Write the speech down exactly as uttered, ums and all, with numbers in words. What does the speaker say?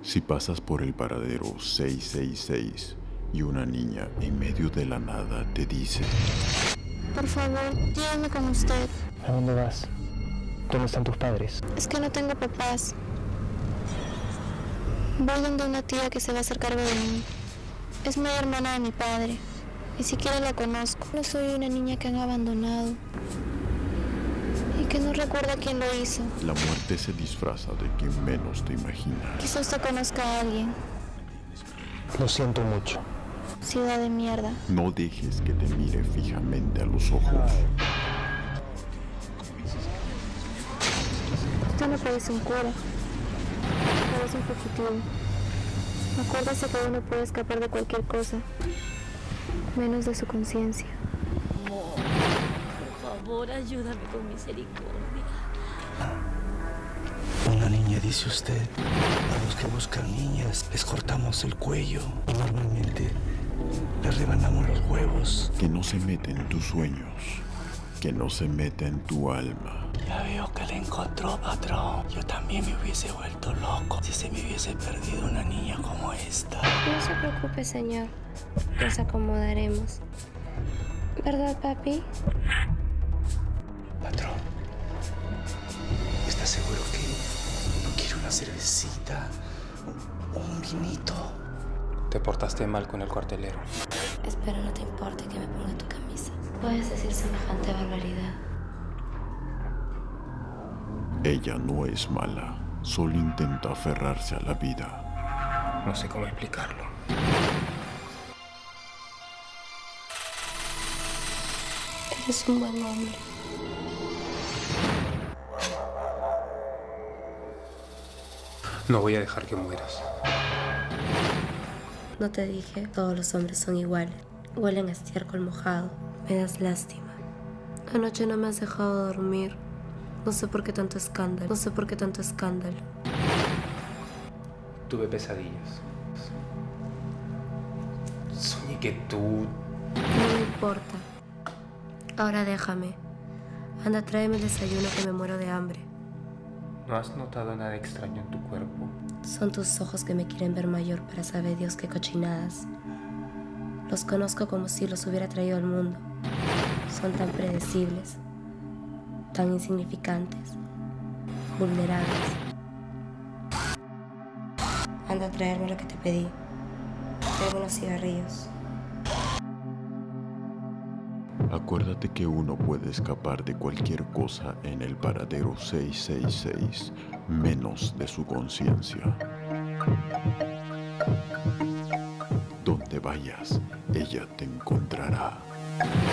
Si pasas por el paradero seiscientos sesenta y seis y una niña en medio de la nada te dice: por favor, llévame con usted. ¿A dónde vas? ¿Dónde están tus padres? Es que no tengo papás. Voy donde una tía que se va a hacer cargo de mí. Es muy hermana de mi padre. Ni siquiera la conozco. No soy una niña que han abandonado. Y que no recuerda quién lo hizo. La muerte se disfraza de quien menos te imaginas. Quizá usted conozca a alguien. Lo siento mucho. Ciudad de mierda. No dejes que te mire fijamente a los ojos. Usted no parece un cura. Parece un fugitivo. Acuérdese que uno puede escapar de cualquier cosa, menos de su conciencia. Amor, por favor, ayúdame con misericordia. Una niña, dice usted. A los que buscan niñas les cortamos el cuello y normalmente les rebanamos los huevos. Que no se mete en tus sueños, que no se meta en tu alma. Ya veo que la encontró, patrón. Yo también me hubiese vuelto loco si se me hubiese perdido una niña como esta. No se preocupe, señor. Nos acomodaremos. ¿Verdad, papi? Patrón, ¿estás seguro que no quiere una cervecita? ¿Un, un vinito? Te portaste mal con el cuartelero. Espero no te importe que me ponga tu camisa. Puedes decir semejante barbaridad. Ella no es mala, solo intenta aferrarse a la vida. No sé cómo explicarlo. Eres un buen hombre. No voy a dejar que mueras. No te dije, todos los hombres son iguales. Huelen a estiércol mojado. Me das lástima. Anoche no me has dejado dormir. No sé por qué tanto escándalo. No sé por qué tanto escándalo. Tuve pesadillas. Soñé que tú... No me importa. Ahora déjame. Anda, tráeme el desayuno que me muero de hambre. ¿No has notado nada extraño en tu cuerpo? Son tus ojos que me quieren ver mayor para saber Dios qué cochinadas. Los conozco como si los hubiera traído al mundo. Son tan predecibles, tan insignificantes, vulnerables. Anda a traerme lo que te pedí. Traigo unos cigarrillos. Acuérdate que uno puede escapar de cualquier cosa en el paradero seiscientos sesenta y seis, menos de su conciencia. Donde vayas, ella te encontrará.